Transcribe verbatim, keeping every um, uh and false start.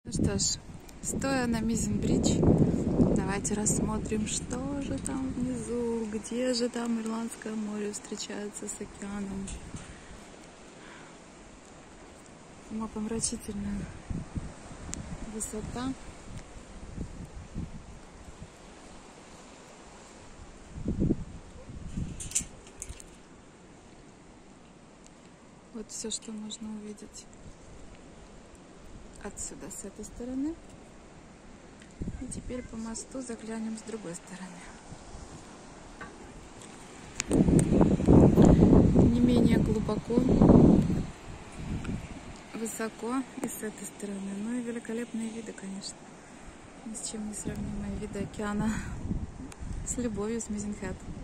Ну что ж, стоя на Мизен-Бридж, давайте рассмотрим, что же там внизу, где же там Ирландское море встречается с океаном. Умопомрачительная высота. Вот все, что можно увидеть отсюда, с этой стороны. И теперь по мосту заглянем с другой стороны. Не менее глубоко, высоко и с этой стороны. Ну и великолепные виды, конечно. Ни с чем не сравнимые виды океана. С любовью, с Мизен-Хед.